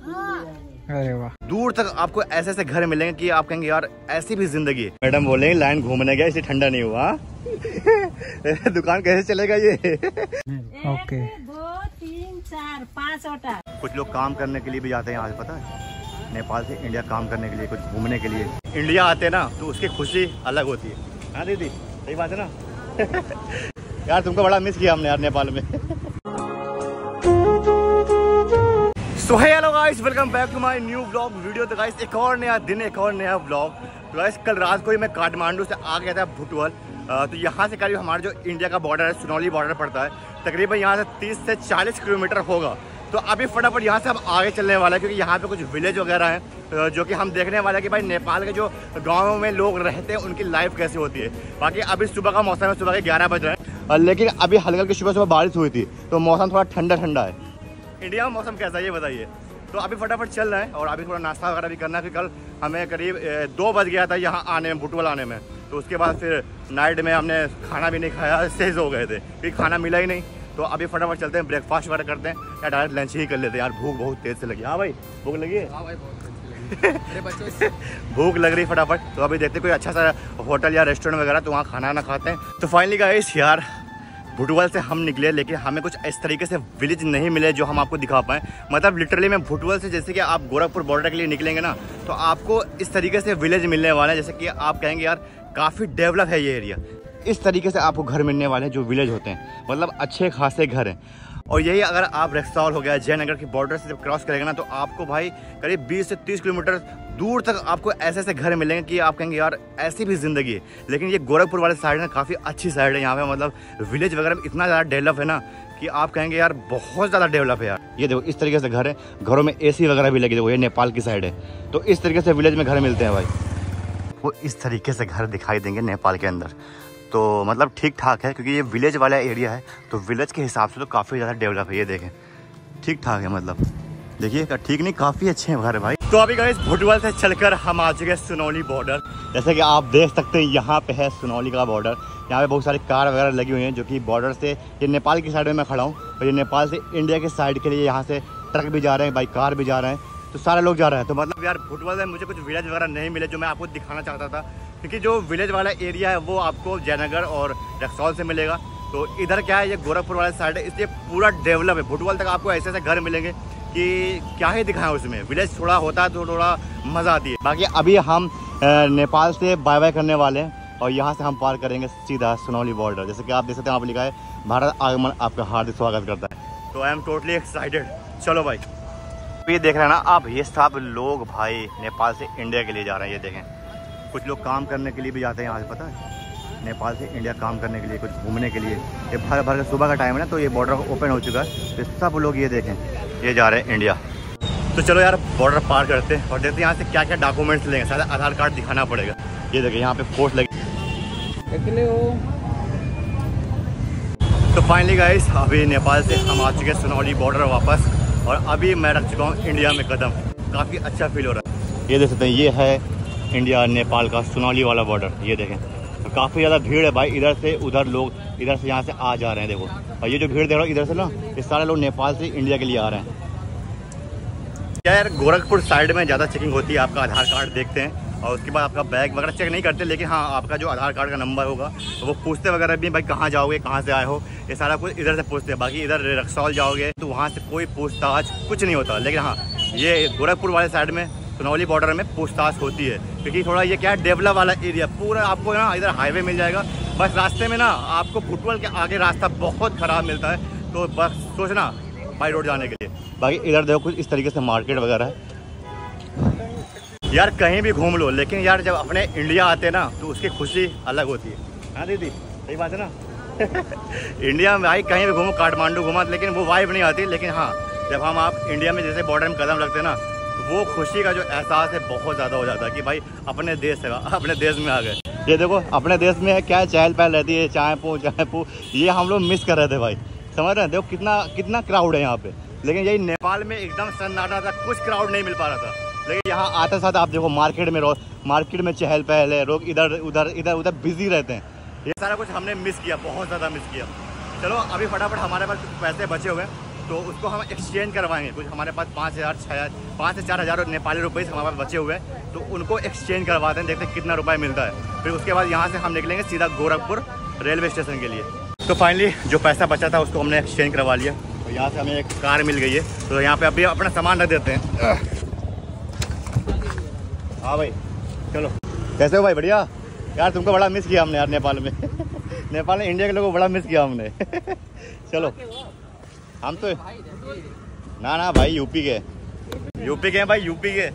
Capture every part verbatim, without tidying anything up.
अरे वाह, दूर तक आपको ऐसे ऐसे घर मिलेंगे कि आप कहेंगे यार ऐसी भी जिंदगी है। मैडम बोलेंगे लाइन घूमने गया इसलिए ठंडा नहीं हुआ। दुकान कैसे चलेगा ये? ओके, दो तीन चार पाँच ऑटा। कुछ लोग काम करने के लिए भी जाते हैं यहाँ से, पता है, नेपाल से इंडिया काम करने के लिए, कुछ घूमने के लिए इंडिया आते हैं ना, तो उसकी खुशी अलग होती है। हाँ दीदी, सही बात है ना? यार तुमको बड़ा मिस किया हमने यार नेपाल में। So hey hello guys, welcome back to my new vlog video. तो गाइस एक और नया दिन, एक और नया व्लॉग। तो गाइस कल रात को ही मैं काठमांडू से आ गया था भुटवल। तो यहाँ से करीब हमारा जो इंडिया का बॉर्डर है, सुनौली बॉर्डर पड़ता है, तकरीबन यहाँ से तीस से चालीस किलोमीटर होगा। तो अभी फटाफट यहाँ से हम आगे चलने वाला है, क्योंकि यहाँ पे कुछ विलेज वगैरह हैं जो कि हम देखने वाले हैं कि भाई नेपाल के जो गाँव में लोग रहते हैं उनकी लाइफ कैसी होती है। बाकी अभी सुबह का मौसम है, सुबह के ग्यारह बज रहे हैं, लेकिन अभी हल्की हल्की सुबह सुबह बारिश हुई थी, तो मौसम थोड़ा ठंडा ठंडा है। इंडिया में मौसम कैसा है ये बताइए। तो अभी फटाफट चल रहे हैं और अभी थोड़ा नाश्ता वगैरह भी करना है, क्योंकि कल हमें करीब दो बज गया था यहाँ आने में, भुटवल आने में। तो उसके बाद फिर नाइट में हमने खाना भी नहीं खाया, सेज हो गए थे क्योंकि खाना मिला ही नहीं। तो अभी फटाफट चलते हैं, ब्रेकफास्ट वगैरह करते हैं या डायरेक्ट लंच ही कर लेते हैं। यार भूख बहुत तेज़ से लगी। हाँ भाई, भूख लगी है? हाँ भाई, बहुत भूख लग रही फटाफट। तो अभी देखते कोई अच्छा सा होटल या रेस्टोरेंट वगैरह, तो वहाँ खाना ना खाते हैं। तो फाइनली गाइस यार भुटवल से हम निकले, लेकिन हमें कुछ इस तरीके से विलेज नहीं मिले जो हम आपको दिखा पाएँ। मतलब लिटरली मैं भुटवल से, जैसे कि आप गोरखपुर बॉर्डर के लिए निकलेंगे ना, तो आपको इस तरीके से विलेज मिलने वाले हैं, जैसे कि आप कहेंगे यार काफ़ी डेवलप है ये एरिया। इस तरीके से आपको घर मिलने वाले हैं जो विलेज होते हैं, मतलब अच्छे खासे घर हैं। और यही अगर आप रक्सौल हो गया, जयनगर की बॉर्डर से जब क्रॉस करेंगे ना, तो आपको भाई करीब बीस से तीस किलोमीटर दूर तक आपको ऐसे ऐसे घर मिलेंगे कि आप कहेंगे यार ऐसी भी ज़िंदगी है। लेकिन ये गोरखपुर वाले साइड ना काफ़ी अच्छी साइड है, यहाँ पे मतलब विलेज वगैरह इतना ज़्यादा डेवलप है ना कि आप कहेंगे यार बहुत ज़्यादा डेवलप है यार। ये देखो इस तरीके से घर है, घरों में एसी वगैरह भी लगी। देखो ये नेपाल की साइड है, तो इस तरीके से विलेज में घर मिलते हैं भाई। वो इस तरीके से घर दिखाई देंगे नेपाल के अंदर, तो मतलब ठीक ठाक है, क्योंकि ये विलेज वाला एरिया है, तो विलेज के हिसाब से तो काफ़ी ज़्यादा डेवलप है। ये देखें ठीक ठाक है, मतलब देखिए ठीक नहीं, काफ़ी अच्छे हैं घर भाई। तो अभी गाइस भुटवल से चलकर हम आ चुके हैं सुनौली बॉर्डर। जैसे कि आप देख सकते हैं यहाँ पे है सुनौली का बॉर्डर। यहाँ पे बहुत सारी कार वगैरह लगी हुई हैं, जो कि बॉर्डर से, ये नेपाल की साइड में मैं खड़ा हूँ, और ये नेपाल से इंडिया के साइड के लिए यहाँ से ट्रक भी जा रहे हैं, बाइक कार भी जा रहे हैं, तो सारे लोग जा रहे हैं। तो मतलब यार भुटवल में मुझे कुछ विलेज वगैरह नहीं मिले जो मैं आपको दिखाना चाहता था, क्योंकि जो विलेज वाला एरिया है वो आपको जयनगर और रक्सौल से मिलेगा। तो इधर क्या है, ये गोरखपुर वाला साइड है, इसलिए पूरा डेवलप है। भुटवल तक आपको ऐसे ऐसे घर मिलेंगे कि क्या ही दिखाएं उसमें। विलेज थोड़ा होता है तो थोड़ा मज़ा आती है। बाकी अभी हम नेपाल से बाय बाय करने वाले हैं, और यहाँ से हम पार करेंगे सीधा सुनौली बॉर्डर। जैसे कि आप देख सकते हैं, आप लिखा है भारत आगमन आपका हार्दिक स्वागत करता है। तो आई एम टोटली एक्साइटेड। चलो भाई, ये देख रहे हैं ना आप, ये सब लोग भाई नेपाल से इंडिया के लिए जा रहे हैं। ये देखें कुछ लोग काम करने के लिए भी जाते हैं यहाँ से, पता है, नेपाल से इंडिया काम करने के लिए, कुछ घूमने के लिए। ये भर भर के सुबह का टाइम है ना, तो ये बॉर्डर ओपन हो चुका है, तो सब लोग ये देखें ये जा रहे हैं इंडिया। तो चलो यार बॉर्डर पार करते हैं और देखते हैं यहाँ से क्या क्या डॉक्यूमेंट्स लेंगे। शायद आधार कार्ड दिखाना पड़ेगा। ये देखें यहाँ पे पोस्ट लगी। तो फाइनली गाइस अभी नेपाल से हम आ चुके हैं सुनौली बॉर्डर वापस, और अभी मैं रख चुका हूँ इंडिया में कदम। काफ़ी अच्छा फील हो रहा है। ये देख सकते हैं, ये है इंडिया नेपाल का सुनौली वाला बॉर्डर। ये देखें काफ़ी ज़्यादा भीड़ है भाई, इधर से उधर लोग इधर से यहाँ से आ जा रहे हैं। देखो, और ये जो भीड़ देख रहा हो इधर से ना, ये सारे लोग नेपाल से इंडिया के लिए आ रहे हैं। क्या यार गोरखपुर साइड में ज़्यादा चेकिंग होती है, आपका आधार कार्ड देखते हैं और उसके बाद आपका बैग वगैरह चेक नहीं करते, लेकिन हाँ आपका जो आधार कार्ड का नंबर होगा तो वो पूछते वगैरह भी, भाई कहाँ जाओगे, कहाँ से आए हो, ये सारा कुछ इधर से पूछते हैं। बाकी इधर रक्सौल जाओगे तो वहाँ से कोई पूछताछ कुछ नहीं होता, लेकिन हाँ ये गोरखपुर वाले साइड में सुनौली बॉर्डर में पूछताछ होती है, क्योंकि थोड़ा ये क्या है डेवलप वाला एरिया। पूरा आपको ना इधर हाईवे मिल जाएगा, बस रास्ते में ना आपको भुटवल के आगे रास्ता बहुत ख़राब मिलता है, तो बस सोचना बाई रोड जाने के लिए। बाकी इधर देखो कुछ इस तरीके से मार्केट वगैरह है। यार कहीं भी घूम लो, लेकिन यार जब अपने इंडिया आते हैं ना, तो उसकी खुशी अलग होती है। हाँ दीदी, सही बात है ना? इंडिया में भाई कहीं भी घूमो, काठमांडू घूमा, लेकिन वो वाइब नहीं आती। लेकिन हाँ जब हम आप इंडिया में जैसे बॉर्डर में कदम रखते हैं ना, वो खुशी का जो एहसास है बहुत ज़्यादा हो जाता है कि भाई अपने देश है, अपने देश में आ गए। ये देखो अपने देश में क्या चहल पहल रहती है, चाय पू चाय पू, ये हम लोग मिस कर रहे थे भाई, समझ रहे हैं? देखो कितना कितना क्राउड है यहाँ पे, लेकिन यही नेपाल में एकदम सन्नाटा था, कुछ क्राउड नहीं मिल पा रहा था। लेकिन यहाँ आते साथ आप देखो मार्केट में रो मार्केट में चहल पहल है, लोग इधर उधर इधर उधर बिजी रहते हैं। ये सारा कुछ हमने मिस किया, बहुत ज़्यादा मिस किया। चलो अभी फटाफट हमारे पास कुछ पैसे बचे हुए हैं, तो उसको हम एक्सचेंज करवाएंगे। कुछ हमारे पास पाँच हज़ार छः हज़ार पाँच से चार हज़ार नेपाली रुपये हमारे पास बचे हुए हैं, तो उनको एक्सचेंज करवाते हैं, देखते हैं कितना रुपये मिलता है। फिर उसके बाद यहाँ से हम निकलेंगे सीधा गोरखपुर रेलवे स्टेशन के लिए। तो फाइनली जो पैसा बचा था उसको हमने एक्सचेंज करवा लिया। तो यहाँ से हमें एक कार मिल गई है, तो यहाँ पे अभी अपना सामान रख देते हैं। हाँ भाई चलो, कैसे हो भाई? बढ़िया यार, तुमको बड़ा मिस किया हमने यार नेपाल में। नेपाल में इंडिया के लोगों को बड़ा मिस किया हमने। चलो हम तो ना ना भाई यूपी के यूपी के हैं भाई, यूपी के।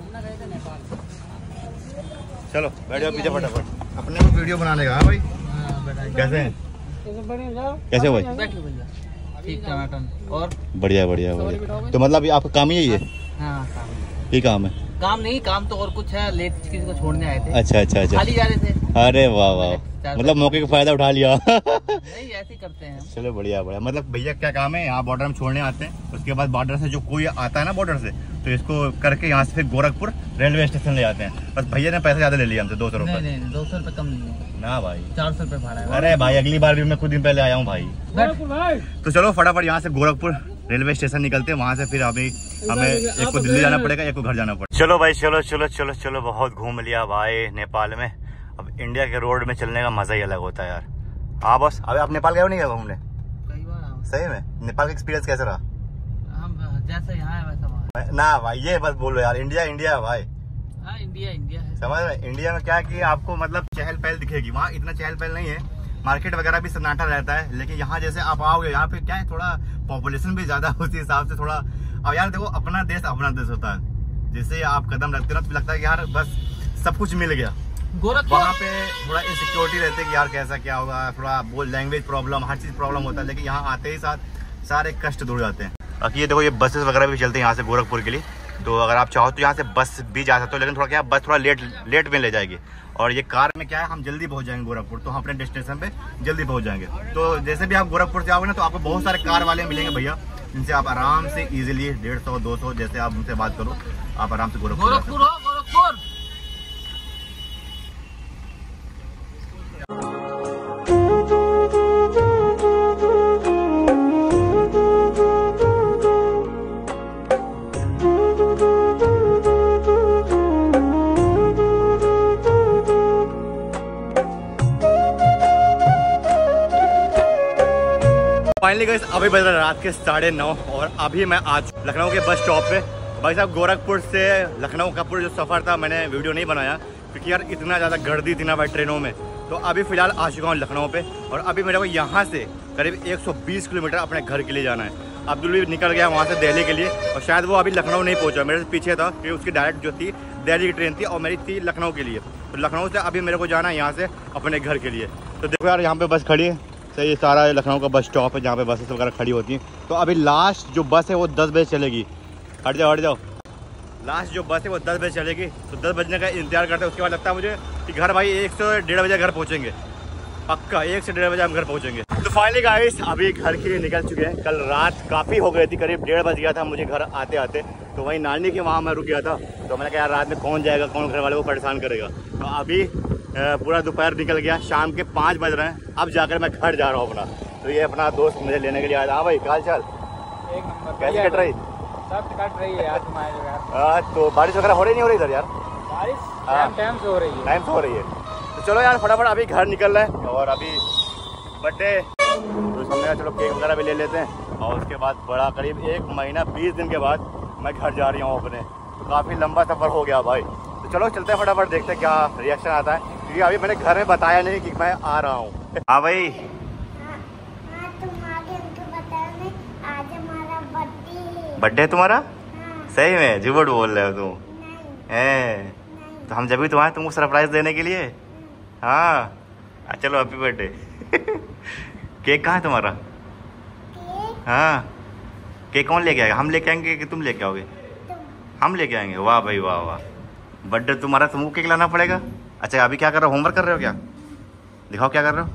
चलो बैठ जाओ पीछे फटाफट, अपने को वीडियो बनाने का। भाई कैसे हैं? कैसे हो भाई? ठीक टमाटर और बढ़िया बढ़िया बढ़िया। तो मतलब आपका काम ही यही है? हाँ काम ये काम है? काम नहीं, काम तो और कुछ है, लेट किसी को छोड़ने आए थे। अच्छा अच्छा अच्छा, खाली जा रहे थे। अरे वाह वाह, मतलब मौके का फायदा उठा लिया। नहीं ऐसे ही करते हैं। चलो बढ़िया बढ़िया। मतलब भैया क्या काम है, यहाँ बॉर्डर में छोड़ने आते हैं, उसके बाद बॉर्डर से जो कोई आता है ना बॉर्डर से, तो इसको करके यहाँ से फिर गोरखपुर रेलवे स्टेशन ले जाते हैं। बस भैया ने पैसे ज्यादा ले लिया हमसे, दो सौ रुपये। नहीं दो सौ रुपये कम नहीं है ना भाई, चार सौ रुपये भाड़ा है। अरे भाई अगली बार भी मैं कुछ दिन पहले आया हूँ भाई। तो चलो फटाफट यहाँ से गोरखपुर रेलवे स्टेशन निकलते हैं, वहाँ से फिर अभी हमें एक को दिल्ली जाना पड़ेगा, एक को घर जाना पड़ेगा। चलो भाई चलो चलो चलो चलो, बहुत घूम लिया भाई नेपाल में। अब इंडिया के रोड में चलने का मजा ही अलग होता है यार। हाँ बस, अभी आप नेपाल गए हो नहीं गए घूमने? कई बार। सही में नेपाल का एक्सपीरियंस कैसा रहा? हम जैसा यहाँ है वैसा वहाँ ना भाई ये बस बोलो यार, इंडिया इंडिया है भाई। हाँ इंडिया इंडिया है, समझ रहे? इंडिया में क्या है कि आपको मतलब चहल पहल दिखेगी, वहाँ इतना चहल पहल नहीं है, मार्केट वगैरह भी सन्नाटा रहता है। लेकिन यहाँ जैसे आप आओगे, यहाँ पे क्या है, थोड़ा पॉपुलेशन भी ज्यादा उसी हिसाब से थोड़ा। अब यार देखो, अपना देश अपना देश होता है, जैसे आप कदम रखते हो तो लगता है कि यार बस सब कुछ मिल गया। गोरखपुर वहाँ पे थोड़ा इनसिक्योरिटी रहती है कि यार कैसा क्या होगा, थोड़ा बोल लैंग्वेज प्रॉब्लम, हर चीज प्रॉब्लम होता है। लेकिन यहाँ आते ही साथ सारे कष्ट दूर जाते हैं। बाकी ये देखो, ये बसेस वगैरह भी चलते हैं यहाँ से गोरखपुर के लिए, तो अगर आप चाहो तो यहाँ से बस भी जा सकते हो। लेकिन थोड़ा क्या, बस थोड़ा लेट लेट में ले जाएगी, और ये कार में क्या है, हम जल्दी पहुंच जाएंगे गोरखपुर, तो हम अपने डेस्टिनेशन पे जल्दी पहुंच जाएंगे। तो जैसे भी आप गोरखपुर से आओगे ना, तो आपको बहुत सारे कार वाले मिलेंगे भैया, जिनसे आप आराम से इजीली डेढ़ सौ दो सौ जैसे आप उनसे बात करो, आप आराम से गोरखपुर गोरखपुर हो गोरखपुर। फाइनली गाइस अभी बज रहा है रात के साढ़े नौ, और अभी मैं आज लखनऊ के बस स्टॉप पे। भाई साहब गोरखपुर से लखनऊ का पूरा जो सफ़र था मैंने वीडियो नहीं बनाया, क्योंकि यार इतना ज़्यादा गर्दी थी ना भाई ट्रेनों में। तो अभी फ़िलहाल आ चुका हूँ लखनऊ पे, और अभी मेरे को यहाँ से करीब एक सौ बीस किलोमीटर अपने घर के लिए जाना है। अब्दुल भी निकल गया वहाँ से दिल्ली के लिए, और शायद वो अभी लखनऊ नहीं पहुँचा, मेरे से पीछे था, क्योंकि उसकी डायरेक्ट जो थी दिल्ली की ट्रेन थी, और मेरी थी लखनऊ के लिए। तो लखनऊ से अभी मेरे को जाना है यहाँ से अपने घर के लिए। तो देखो यार यहाँ पे बस खड़ी है, तो ये सारा लखनऊ का बस स्टॉप है जहाँ पे बसेस वगैरह खड़ी होती हैं। तो अभी लास्ट जो बस है वो दस बजे चलेगी। हट जाओ हट जाओ, लास्ट जो बस है वो दस बजे चलेगी। तो दस बजने का इंतजार करते हैं, उसके बाद लगता है मुझे कि घर भाई एक से डेढ़ बजे घर पहुँचेंगे, पक्का एक से डेढ़ बजे हम घर पहुँचेंगे। तो फाइनली गाइस अभी घर के लिए निकल चुके हैं। कल रात काफ़ी हो गई थी, करीब डेढ़ बज गया था मुझे घर आते आते। तो वहीं नानी के वहाँ मैं रुक गया था, तो मैंने कहा यार रात में कौन जाएगा, कौन घर वाले को परेशान करेगा। तो अभी पूरा दोपहर निकल गया, शाम के पाँच बज रहे हैं, अब जाकर मैं घर जा रहा हूँ अपना। तो ये अपना दोस्त मुझे लेने के लिए आया। हाँ भाई क्या हाल चाल? एक नंबर। कैसे कट रही? सब कट रही है यार तुम्हारे यार। हाँ तो बारिश वगैरह हो रही नहीं हो रही इधर यार? बारिश टाइम टाइम से हो रही है। टाइम से हो रही है। तो चलो यार फटाफट अभी घर निकल रहे हैं, और अभी बर्थडे तो समझा, चलो केक वगैरह भी ले लेते हैं। और उसके बाद बड़ा करीब एक महीना बीस दिन के बाद मैं घर जा रही हूँ अपने। तो काफ़ी लंबा सफ़र हो गया भाई। तो चलो चलते हैं फटाफट, देखते हैं क्या रिएक्शन आता है, क्योंकि अभी मैंने घर में बताया नहीं कि मैं आ रहा हूँ। हाँ भाई बर्थडे तुम्हारा? हाँ। सही में झूठ बोल रहे हो तुम? हैं तो हम जब भी तो आए तुमको सरप्राइज देने के लिए। हाँ चलो हैप्पी बर्थडे। केक कहाँ है तुम्हारा? हाँ केक कौन लेके आएगा? हम लेके आएंगे कि तुम लेके आओगे? हम लेके आएंगे। वाह भाई वाह वाह, बर्थडे तुम्हारा, तुमको केक लाना पड़ेगा। अच्छा अभी क्या कर रहे हो, होमवर्क कर रहे हो क्या? दिखाओ क्या कर रहे हो।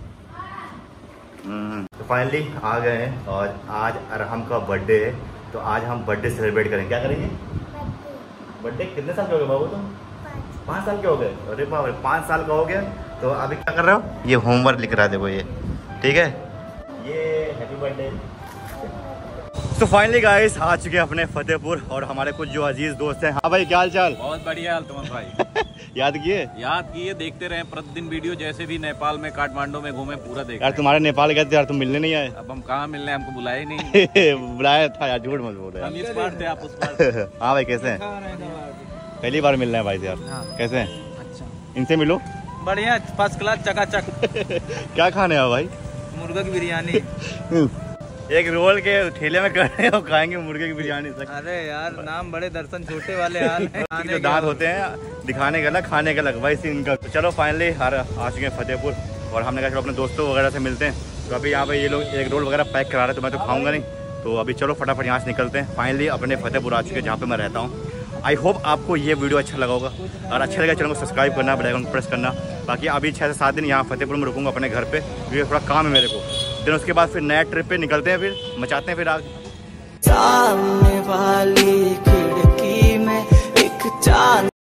तो फाइनली आ गए हैं, और आज अरहम का बर्थडे है, तो आज हम बर्थडे सेलिब्रेट करेंगे। क्या करेंगे? बर्थडे। कितने साल के हो गए बाबू तुम? पाँच साल के हो गए? अरे बाबा पाँच साल का हो गया। तो अभी क्या कर रहे हो? ये होमवर्क लिख रहा है, देखो ये, ठीक है, ये हैप्पी बर्थडे। तो फाइनली गाइस आ चुके हैं अपने फतेहपुर और हमारे कुछ जो अजीज दोस्त हैं। हाँ भाई क्या हाल चाल? बहुत बढ़िया हाल तुम भाई। याद किए याद किए, देखते रहे प्रतिदिन वीडियो, जैसे भी नेपाल में काठमांडू में घूमे पूरा देख। यार तुम्हारे नेपाल गए थे यार, तुम मिलने नहीं आए। अब हम कहाँ मिलने, हमको बुलाया ही नहीं। बुलाया था यार, झूठ मत बोल हम इस बार थे, आप उस बार। हाँ भाई कैसे हैं? पहली बार मिल रहे हैं भाई से यार। हाँ। कैसे हैं? अच्छा इनसे मिलो। बढ़िया, फर्स्ट क्लास, चकाचक। क्या खाने हैं भाई? मुर्गा की बिरयानी। एक रोल के ठेले में कर रहे हो, खाएंगे मुर्गे की बिरयानी। अरे यार नाम बड़े, दर्शन छोटे वाले हाल हैं। जो दांत होते हैं दिखाने का अलग, खाने का अलग, वैसे इनका। तो चलो फाइनली हर आ चुके हैं फतेहपुर और हमने कहा चलो अपने दोस्तों वगैरह से मिलते हैं। तो अभी यहाँ पे ये लोग एक रोल वगैरह पैक करा रहे हैं, तो मैं तो खाऊंगा नहीं। तो अभी चलो फटाफट यहाँ से निकलते हैं। फाइनली अपने फतेहपुर आ चुके हैं जहाँ पे मैं रहता हूँ। आई होप आपको ये वीडियो अच्छा लगा होगा। और अच्छा लगा चैनल को सब्सक्राइब करना, बेल आइकन प्रेस करना। बाकी अभी छः से सात दिन यहाँ फतेहपुर में रुकूंगा अपने घर पे, क्योंकि थोड़ा काम है मेरे को। दिन उसके बाद फिर नया ट्रिप पे निकलते हैं, फिर मचाते हैं फिर आग। सामने वाली खिड़की में एक चांद